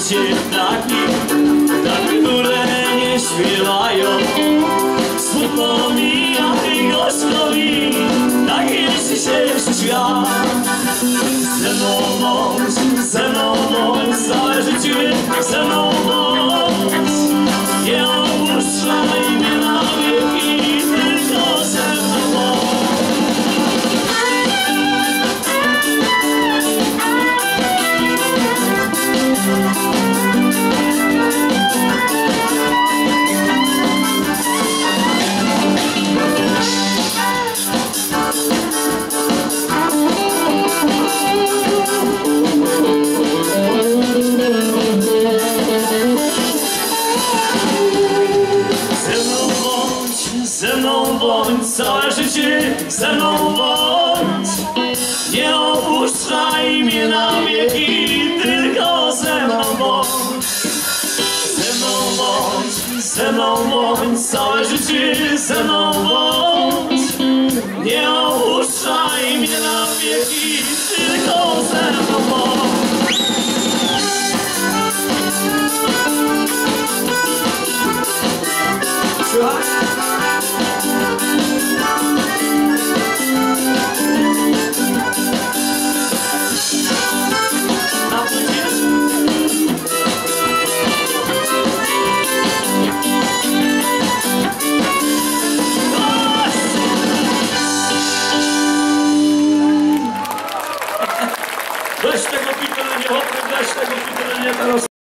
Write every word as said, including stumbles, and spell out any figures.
się ptaki, ptaki, które nie śpiewają. Smutno mija i gorzko mi, tak jeśli się świat. Ze mną bądź, ze mną bądź, całe życie ze mną bądź. Nie opuszczaj mnie na wieki, tylko ze mną bądź. Ze mną bądź, całe życie ze mną bądź. Nie opuszczaj mnie na wieki, tylko ze mną bądź. Ze mną bądź, ze mną bądź, całe życie ze mną bądź. Nie opuszczaj mnie na wieki, tylko ze mną bądź. Weź tego pitolenia, weź tego pitolenia teraz.